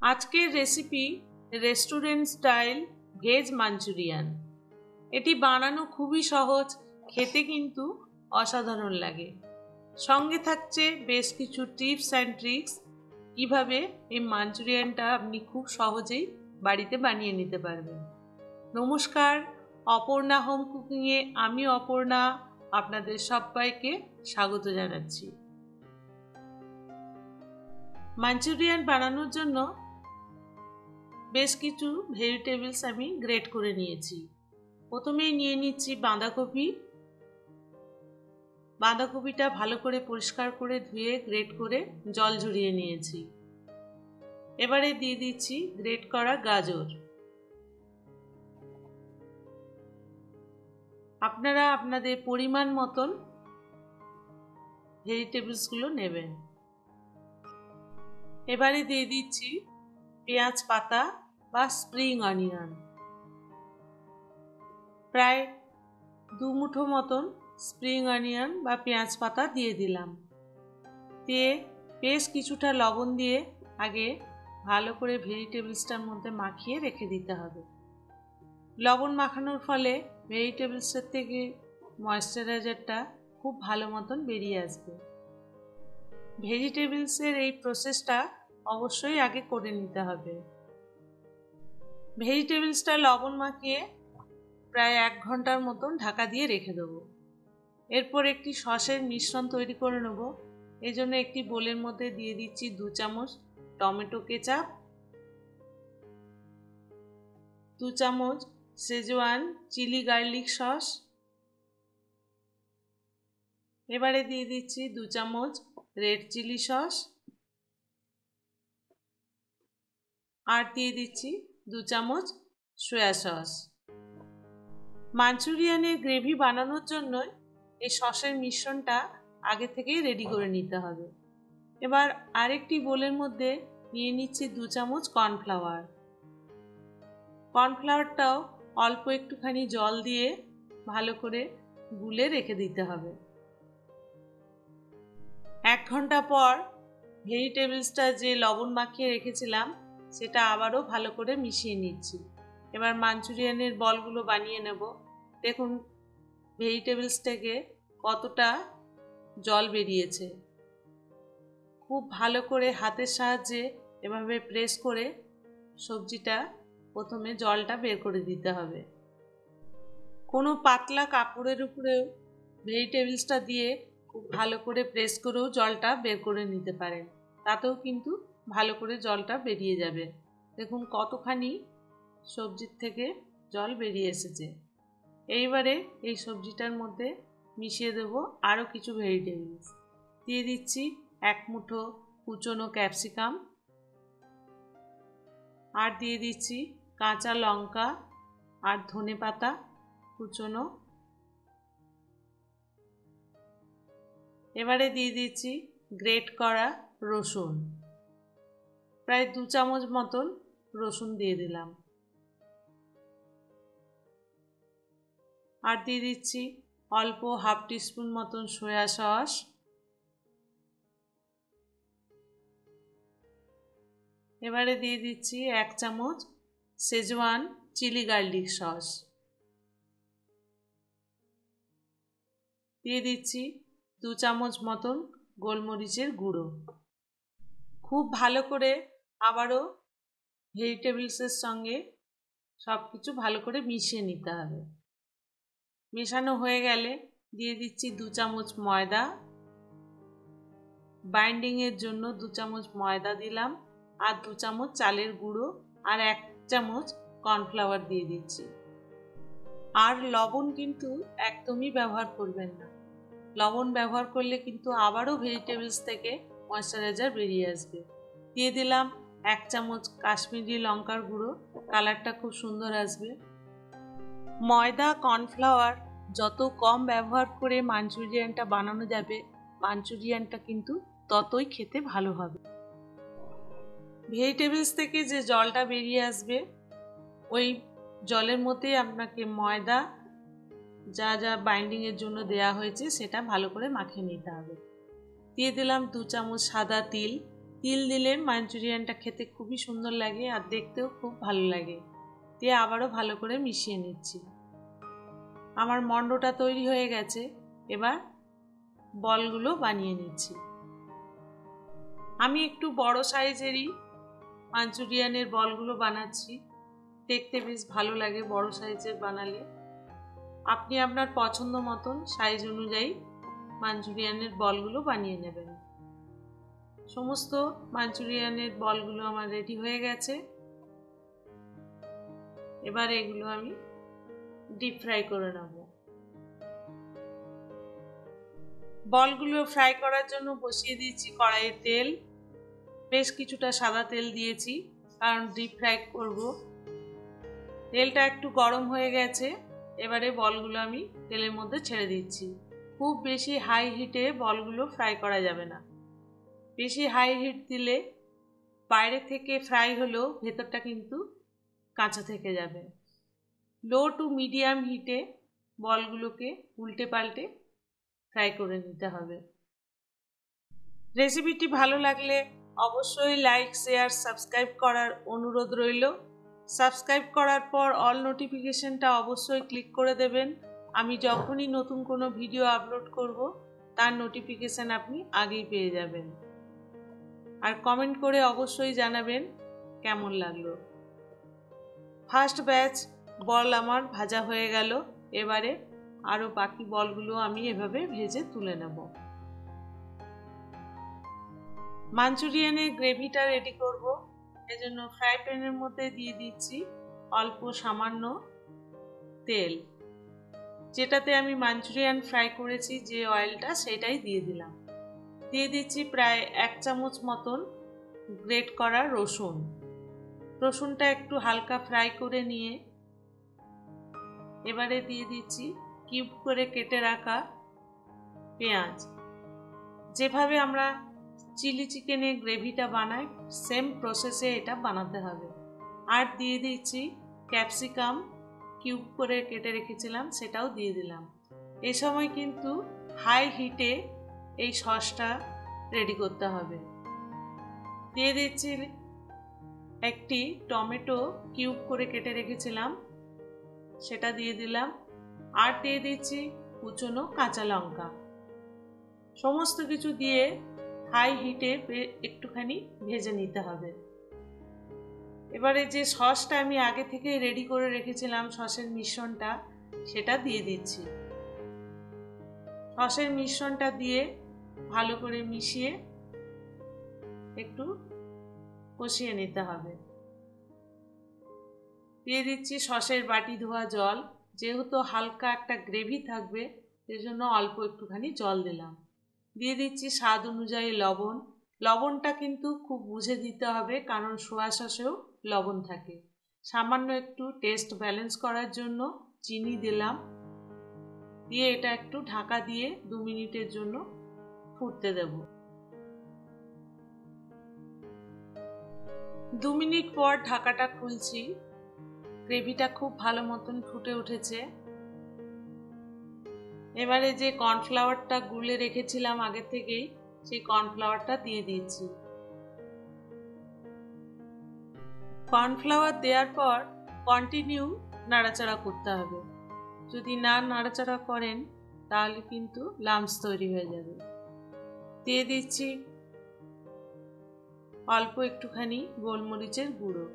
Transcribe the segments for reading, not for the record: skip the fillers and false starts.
আজকের recipe restaurant style veg Manchurian. এটি বানানো খুবই সহজ, খেতে কিন্তু অসাধারণ লাগে। সঙ্গে থাকছে বেশ কিছু টিপস অ্যান্ড ট্রিক্স, কিভাবে এই মাঞ্চুরিয়ানটা আপনি খুব সহজেই বাড়িতে বানিয়ে নিতে পারবেন। নমস্কার, অপর্ণা হোম কুকিংয়ে আমি অপর্ণা আপনাদের সবাইকে স্বাগত জানাচ্ছি। মাঞ্চুরিয়ান বানানোর জন্য বেশ কিছু ভেজিটেবলস আমি গ্রেট করে নিয়েছি। প্রথমেই নিয়ে নিচ্ছি বাঁধাকপি। বাঁধাকপিটা ভালো করে পরিষ্কার করে ধুয়ে গ্রেট করে জল ঝরিয়ে নিয়েছি। এবারে দিয়ে দিচ্ছি গ্রেট করা গাজর। আপনারা আপনাদের পরিমাণ মতন ভেজিটেবলসগুলো নেবেন। এবারে দিয়ে দিচ্ছি পেঁয়াজ পাতা বা স্প্রিং অনিয়ন, প্রায় 2 মুঠো মতন স্প্রিং অনিয়ন বা পেঁয়াজ পাতা দিয়ে দিলাম। দিয়ে বেশ কিছুটা লবণ দিয়ে আগে ভালো করে ভেজিটেবলসটার মধ্যে মাখিয়ে রেখে দিতে হবে। লবণ মাখানোর ফলে ভেজিটেবলসের থেকে ময়েশ্চারাইজারটা খুব ভালো মতন বেরিয়ে আসবে। ভেজিটেবলসের এই প্রসেসটা অবশ্যই আগে করে নিতে হবে। ভেজিটেবলসটা লবণ মাখিয়ে প্রায় 1 ঘন্টার মতন ঢাকা দিয়ে রেখে দেবো। এরপর একটি সসের মিশ্রণ তৈরি করে নেব। এই জন্য একটি বোলের মধ্যে দিয়ে দিচ্ছি 2 চামচ টমেটো কেচাপ, 2 চামচ শেজওয়ান চিলি গার্লিক সস, এবারে দিয়ে দিচ্ছি 2 চামচ রেড চিলি সস, আর দিয়ে দিচ্ছি 2 চামচ সয়া সস। মাঞ্চুরিয়ানের গ্রেভি বানানোর জন্য এই সসের মিশ্রণটা আগে থেকেই রেডি করে নিতে হবে। এবার আরেকটি বোলের মধ্যে নিয়ে নিচ্ছি 2 চামচ কর্নফ্লাওয়ার। কর্নফ্লাওয়ারটাও অল্প একটুখানি জল দিয়ে ভালো করে গুলে রেখে দিতে হবে। 1 ঘন্টা পর ভেজিটেবলসটা যে লবণ মাখিয়ে রেখেছিলাম সেটা আবারও ভালো করে মিশিয়ে নিচ্ছি। এবার মাঞ্চুরিয়ানের বলগুলো বানিয়ে নেব। দেখুন ভেজিটেবলস থেকে কতটা জল বেরিয়েছে। খুব ভালো করে হাতের সাহায্যে এভাবে প্রেস করে সবজিটা প্রথমে জলটা বের করে দিতে হবে। কোনো পাতলা কাপড়ের উপরেও ভেজিটেবলসটা দিয়ে খুব ভালো করে প্রেস করেও জলটা বের করে নিতে পারেন, তাতেও কিন্তু ভালো করে জলটা বেরিয়ে যাবে। দেখুন কতখানি সবজির থেকে জল বেরিয়ে এসেছে। এইবারে এই সবজিটার মধ্যে মিশিয়ে দেব আরও কিছু ভেজিটেবলস। দিয়ে দিচ্ছি 1 মুঠো কুচনো ক্যাপসিকাম, আর দিয়ে দিচ্ছি কাঁচা লঙ্কা আর ধনেপাতা কুচনো। এবারে দিয়ে দিচ্ছি গ্রেট করা রসুন, প্রায় 2 চামচ মতন রসুন দিয়ে দিলাম। আর দিয়ে দিচ্ছি অল্প হাফ টিস্পুন মতন সয়া সস, এবারে দিয়ে দিচ্ছি 1 চামচ শেজওয়ান চিলি গার্লিক সস, দিয়ে দিচ্ছি 2 চামচ মতন গোলমরিচের গুঁড়ো। খুব ভালো করে আবারও ভেজিটেবলসের সঙ্গে সব কিছু ভালো করে মিশিয়ে নিতে হবে। মেশানো হয়ে গেলে দিয়ে দিচ্ছি 2 চামচ ময়দা। বাইন্ডিংয়ের জন্য 2 চামচ ময়দা দিলাম, আর 2 চামচ চালের গুঁড়ো, আর 1 চামচ কর্নফ্লাওয়ার দিয়ে দিচ্ছি। আর লবণ কিন্তু একদমই ব্যবহার করবেন না। লবণ ব্যবহার করলে কিন্তু আবারও ভেজিটেবলস থেকে ময়েশ্চারাইজার বেরিয়ে আসবে। দিয়ে দিলাম 1 চামচ কাশ্মীরি লঙ্কার গুঁড়ো, কালারটা খুব সুন্দর আসবে। ময়দা কর্নফ্লাওয়ার যত কম ব্যবহার করে মাঞ্চুরিয়ানটা বানানো যাবে, মাঞ্চুরিয়ানটা কিন্তু ততই খেতে ভালো হবে। ভেজিটেবলস থেকে যে জলটা বেরিয়ে আসবে ওই জলের মধ্যেই আপনাকে ময়দা যা যা বাইন্ডিংয়ের জন্য দেয়া হয়েছে সেটা ভালো করে মাখিয়ে নিতে হবে। দিয়ে দিলাম 2 চামচ সাদা তিল, তিল দিলে মাঞ্চুরিয়ানটা খেতে খুবই সুন্দর লাগে আর দেখতেও খুব ভালো লাগে। দিয়ে আবারও ভালো করে মিশিয়ে নিচ্ছি। আমার মন্ডটা তৈরি হয়ে গেছে। এবার বলগুলো বানিয়ে নিচ্ছি। আমি একটু বড় সাইজেরই মাঞ্চুরিয়ানের বলগুলো বানাচ্ছি। দেখতে বেশ ভালো লাগে বড় সাইজের বানালে। আপনি আপনার পছন্দ মতন সাইজ অনুযায়ী মাঞ্চুরিয়ানের বলগুলো বানিয়ে নেবেন। সমস্ত মাঞ্চুরিয়ানের বলগুলো আমার রেডি হয়ে গেছে। এবার এগুলো আমি ডিপ ফ্রাই করে নেব। বলগুলো ফ্রাই করার জন্য বসিয়ে দিয়েছি কড়াইয়ে তেল। বেশ কিছুটা সাদা তেল দিয়েছি, কারণ ডিপ ফ্রাই করব। তেলটা একটু গরম হয়ে গেছে। এবারে বলগুলো আমি তেলের মধ্যে ছেড়ে দিচ্ছি। খুব বেশি হাই হিটে বলগুলো ফ্রাই করা যাবে না। বেশি হাই হিট দিলে বাইরে থেকে ফ্রাই হলেও ভেতরটা কিন্তু কাঁচা থেকে যাবে। লো টু মিডিয়াম হিটে বলগুলোকে উল্টে পাল্টে ফ্রাই করে নিতে হবে। রেসিপিটি ভালো লাগলে অবশ্যই লাইক, শেয়ার, সাবস্ক্রাইব করার অনুরোধ রইল। সাবস্ক্রাইব করার পর অল নোটিফিকেশনটা অবশ্যই ক্লিক করে দেবেন। আমি যখনই নতুন কোনো ভিডিও আপলোড করব তার নোটিফিকেশন আপনি আগেই পেয়ে যাবেন। আর কমেন্ট করে অবশ্যই জানাবেন কেমন লাগলো। ফার্স্ট ব্যাচ বল আমার ভাজা হয়ে গেল। এবারে আরও বাকি বলগুলো আমি এভাবে ভেজে তুলে নেব। মাঞ্চুরিয়ানের গ্রেভিটা রেডি করব। এজন্য ফ্রাই প্যানের মধ্যে দিয়ে দিচ্ছি অল্প সামান্য তেল। যেটাতে আমি মাঞ্চুরিয়ান ফ্রাই করেছি যে অয়েলটা, সেটাই দিয়ে দিলাম। দিয়ে দিচ্ছি প্রায় 1 চামচ মতন গ্রেট করা রসুন। রসুনটা একটু হালকা ফ্রাই করে নিয়ে এবারে দিয়ে দিচ্ছি কিউব করে কেটে রাখা পেঁয়াজ। যেভাবে আমরা চিলি চিকেনের গ্রেভিটা বানাই সেম প্রসেসে এটা বানাতে হবে। আর দিয়ে দিচ্ছি ক্যাপসিকাম কিউব করে কেটে রেখেছিলাম, সেটাও দিয়ে দিলাম। এই সময় কিন্তু হাই হিটে এই সসটা রেডি করতে হবে। দিয়ে দিচ্ছি একটি টমেটো কিউব করে কেটে রেখেছিলাম, সেটা দিয়ে দিলাম। আর দিয়ে দিচ্ছি কুচনো কাঁচা লঙ্কা। সমস্ত কিছু দিয়ে হাই হিটে একটুখানি ভেজে নিতে হবে। এবারে যে সসটা আমি আগে থেকে রেডি করে রেখেছিলাম, সসের মিশ্রণটা, সেটা দিয়ে দিচ্ছি। সসের মিশ্রণটা দিয়ে ভালো করে মিশিয়ে একটু কষিয়ে নিতে হবে। দিয়ে দিচ্ছি সসের বাটি ধোয়া জল। যেহেতু হালকা একটা গ্রেভি থাকবে সেজন্য অল্প একটুখানি জল দিলাম। দিয়ে দিচ্ছি স্বাদ অনুযায়ী লবণ। লবণটা কিন্তু খুব বুঝে দিতে হবে, কারণ সোয়া সসেও লবণ থাকে। সামান্য একটু টেস্ট ব্যালেন্স করার জন্য চিনি দিলাম। দিয়ে এটা একটু ঢাকা দিয়ে 2 মিনিটের জন্য ফুটতে দেব। 2 মিনিট পর ঢাকাটা খুলছি। গ্রেভিটা খুব ভালো মতন ফুটে উঠেছে। এবারে যে কর্নফ্লাওয়ারটা গুলে রেখেছিলাম আগে থেকেই, সেই কর্নফ্লাওয়ারটা দিয়ে দিচ্ছি। কর্নফ্লাওয়ার দেওয়ার পর কন্টিনিউ নাড়াচাড়া করতে হবে। যদি না নাড়াচাড়া করেন তাহলে কিন্তু লাম্পস তৈরি হয়ে যাবে। দিয়ে দিচ্ছি অল্প একটুখানি গোলমরিচের গুঁড়ো।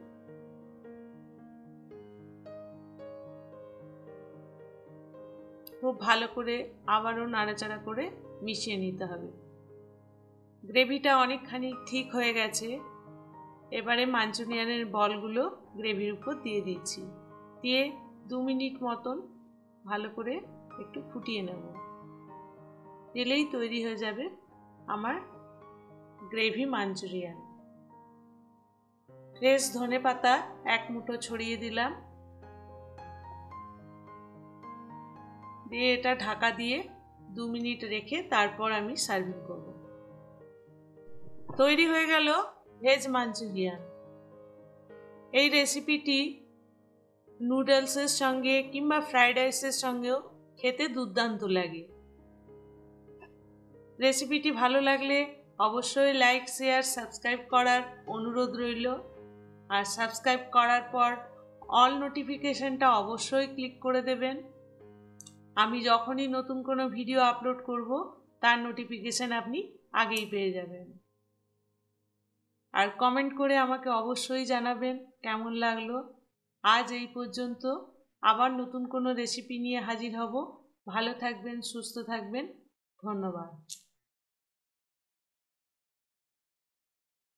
খুব ভালো করে আবারও নাড়াচাড়া করে মিশিয়ে নিতে হবে। গ্রেভিটা অনেকখানি ঠিক হয়ে গেছে। এবারে মাঞ্চুরিয়ানের বলগুলো গ্রেভির উপর দিয়ে দিচ্ছি। দিয়ে 2 মিনিট মতন ভালো করে একটু ফুটিয়ে নেব। দিলেই তৈরি হয়ে যাবে আমার গ্রেভি মাঞ্চুরিয়ান। ফ্রেশ ধনেপাতা 1 মুঠো ছড়িয়ে দিলাম। দিয়ে এটা ঢাকা দিয়ে 2 মিনিট রেখে তারপর আমি সার্ভিং করব। তৈরি হয়ে গেল ভেজ মাঞ্চুরিয়ান। এই রেসিপিটি নুডলসের সঙ্গে কিংবা ফ্রাইড রাইসের সঙ্গেও খেতে দুর্দান্ত লাগে। রেসিপিটি ভালো লাগলে অবশ্যই লাইক শেয়ার সাবস্ক্রাইব করার অনুরোধ রইল। আর সাবস্ক্রাইব করার পর অল নোটিফিকেশনটা অবশ্যই ক্লিক করে দেবেন। আমি যখনই নতুন কোনো ভিডিও আপলোড করব তার নোটিফিকেশন আপনি আগেই পেয়ে যাবেন। আর কমেন্ট করে আমাকে অবশ্যই জানাবেন কেমন লাগলো। আজ এই পর্যন্ত, আবার নতুন কোনো রেসিপি নিয়ে হাজির হব। ভালো থাকবেন, সুস্থ থাকবেন। ধন্যবাদ।